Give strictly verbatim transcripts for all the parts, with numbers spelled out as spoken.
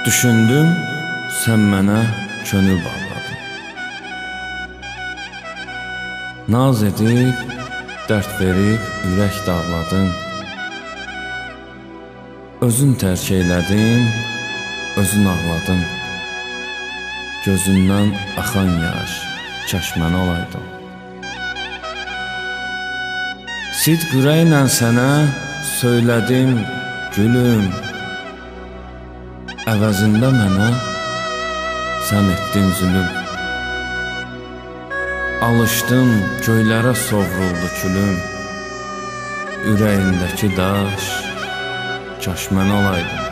Düşündüm, sən mənə könül bağladın. Naz edib, dərd verib, ürək dağladın. Özün tərk eylədin, özün ağladın. Gözündən axan yaş, kaş mən olaydım. Sidq ürəklə sənə söylədim, gülüm. Əvəzində mənə sən etdin zülüm. Alışdım, göylərə sovruldu külüm. Ürəyindəki daş, kaş mən olaydım.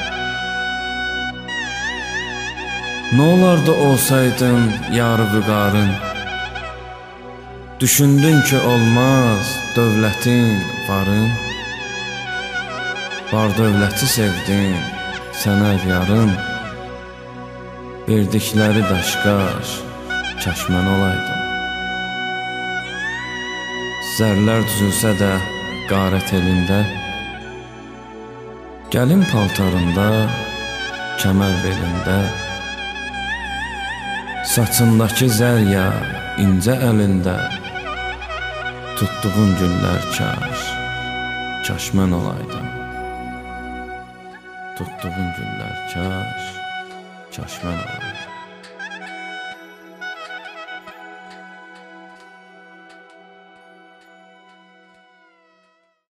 Nə olardı olsaydın yarı vüqarın? Düşündün ki olmaz dövlətin, varın. Var dövləti sevdin, sənə yarın. Verdikləri daşqaş, kaş mən olaydım. Zərlər düzülsə də qarət elində, gəlin paltarında, kəmər belində, saçındakı zərya incə əlində, tutduğun güllər kaş, kaş mən olaydım. Tutduğun güllər kaş, kaş mən olaydım.